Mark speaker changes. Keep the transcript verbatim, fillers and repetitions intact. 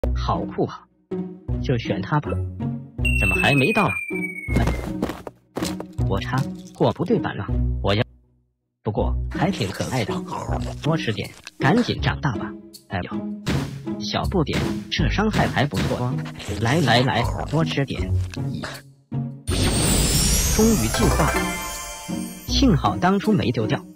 Speaker 1: 好酷啊！就选它吧。怎么还没到啊？哎，我擦，货不对版了。我要，不过还挺可爱的，多吃点，赶紧长大吧。哎呦，小不点，这伤害还不错哦。来来来，多吃点。终于进化了，幸好当初没丢掉。